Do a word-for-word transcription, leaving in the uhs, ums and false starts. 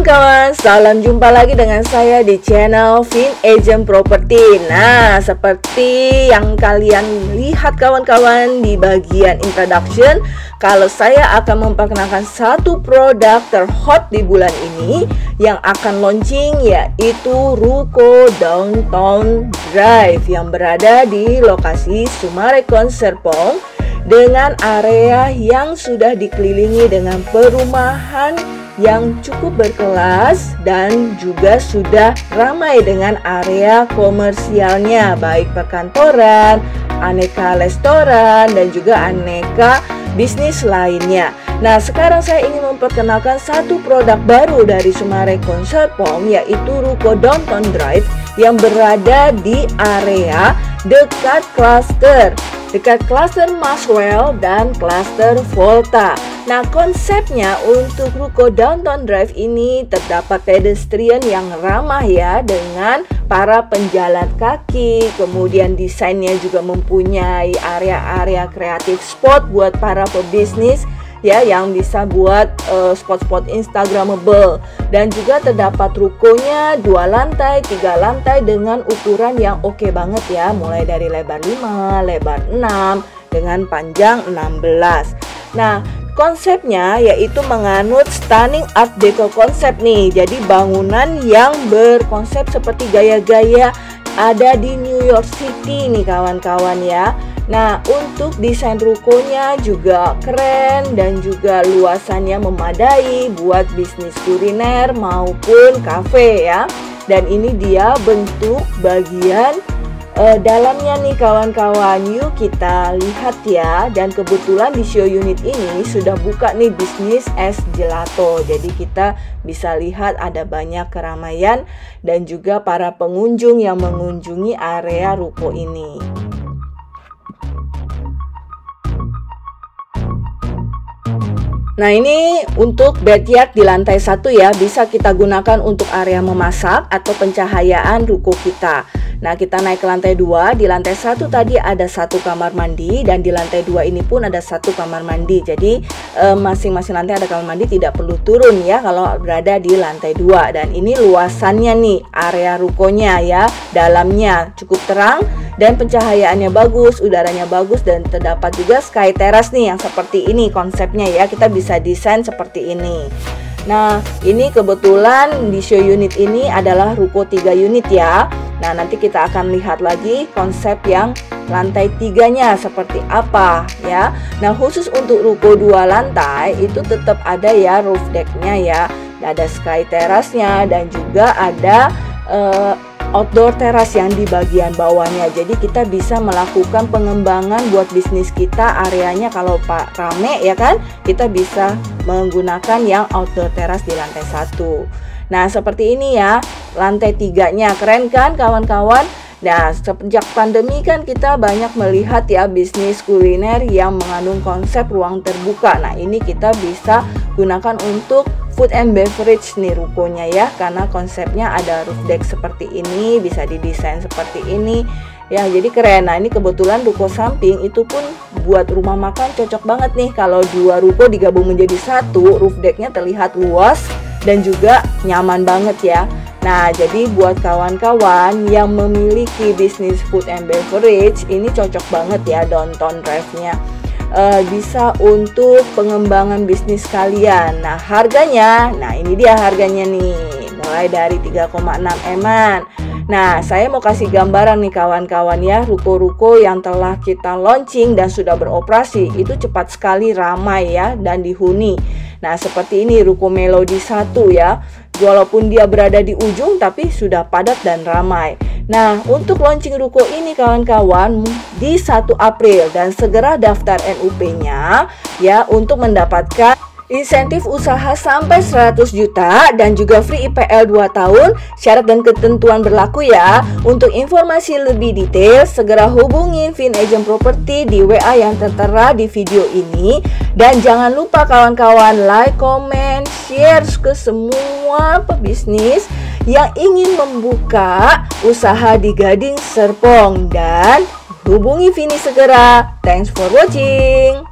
kawan-kawan, salam jumpa lagi dengan saya di channel Vin Agent Property. Nah, seperti yang kalian lihat kawan-kawan di bagian introduction, kalau saya akan memperkenalkan satu produk terhot di bulan ini yang akan launching, yaitu Ruko Downtown Drive yang berada di lokasi Summarecon Serpong dengan area yang sudah dikelilingi dengan perumahan yang cukup berkelas dan juga sudah ramai dengan area komersialnya, baik perkantoran, aneka restoran, dan juga aneka bisnis lainnya. Nah, sekarang saya ingin memperkenalkan satu produk baru dari Summarecon Serpong, yaitu Ruko Downtown Drive yang berada di area dekat klaster dekat klaster Maxwell dan klaster Volta. Nah, konsepnya untuk Ruko Downtown Drive ini terdapat pedestrian yang ramah ya, dengan para penjalan kaki. Kemudian desainnya juga mempunyai area-area kreatif spot buat para pebisnis ya, yang bisa buat uh, spot-spot instagramable. Dan juga terdapat rukonya dua lantai, tiga lantai dengan ukuran yang oke banget ya, mulai dari lebar lima, lebar enam, dengan panjang enam belas. Nah, konsepnya yaitu menganut stunning art deco konsep nih. Jadi bangunan yang berkonsep seperti gaya-gaya ada di New York City nih kawan-kawan ya. Nah, untuk desain rukonya juga keren dan juga luasannya memadai buat bisnis kuliner maupun kafe ya. Dan ini dia bentuk bagian uh, dalamnya nih kawan-kawan. Yuk kita lihat ya. Dan kebetulan di show unit ini sudah buka nih bisnis es gelato. Jadi kita bisa lihat ada banyak keramaian dan juga para pengunjung yang mengunjungi area ruko ini. Nah, ini untuk backyard di lantai satu ya, bisa kita gunakan untuk area memasak atau pencahayaan ruko kita. Nah, kita naik ke lantai dua. Di lantai satu tadi ada satu kamar mandi, dan di lantai dua ini pun ada satu kamar mandi. Jadi masing-masing eh, lantai ada kamar mandi, tidak perlu turun ya kalau berada di lantai dua. Dan ini luasannya nih, area rukonya ya, dalamnya cukup terang dan pencahayaannya bagus, udaranya bagus, dan terdapat juga sky terrace nih yang seperti ini konsepnya ya. Kita bisa desain seperti ini. Nah, ini kebetulan di show unit ini adalah ruko tiga unit ya. Nah, nanti kita akan lihat lagi konsep yang lantai tiganya seperti apa ya. Nah, khusus untuk ruko dua lantai itu tetap ada ya roof decknya ya. Ada sky terrace-nya dan juga ada uh, outdoor teras yang di bagian bawahnya. Jadi kita bisa melakukan pengembangan buat bisnis kita, areanya kalau pak rame ya kan, kita bisa menggunakan yang outdoor teras di lantai satu. Nah, seperti ini ya lantai tiganya, keren kan kawan-kawan? Nah, sejak pandemi kan kita banyak melihat ya bisnis kuliner yang mengandung konsep ruang terbuka. Nah, ini kita bisa gunakan untuk food and beverage nih rukonya ya, karena konsepnya ada roof deck seperti ini, bisa didesain seperti ini ya, jadi keren. Nah, ini kebetulan ruko samping itu pun buat rumah makan cocok banget nih. Kalau dua ruko digabung menjadi satu, roof decknya terlihat luas dan juga nyaman banget ya. Nah, jadi buat kawan-kawan yang memiliki bisnis food and beverage, ini cocok banget ya downtown drive-nya. Uh, bisa untuk pengembangan bisnis kalian. Nah, harganya, nah ini dia harganya nih, mulai dari tiga koma enam eman. Nah, saya mau kasih gambaran nih kawan-kawan ya, ruko-ruko yang telah kita launching dan sudah beroperasi itu cepat sekali ramai ya dan dihuni. Nah, seperti ini ruko Melody satu ya, walaupun dia berada di ujung tapi sudah padat dan ramai. Nah, untuk launching ruko ini kawan-kawan di satu April, dan segera daftar N U P-nya ya untuk mendapatkan insentif usaha sampai seratus juta dan juga free I P L dua tahun. Syarat dan ketentuan berlaku ya. Untuk informasi lebih detail segera hubungin Vin Agent Property di W A yang tertera di video ini. Dan jangan lupa kawan-kawan like, comment, share ke semua pebisnis yang ingin membuka usaha di Gading Serpong, dan hubungi Vini segera. Thanks for watching.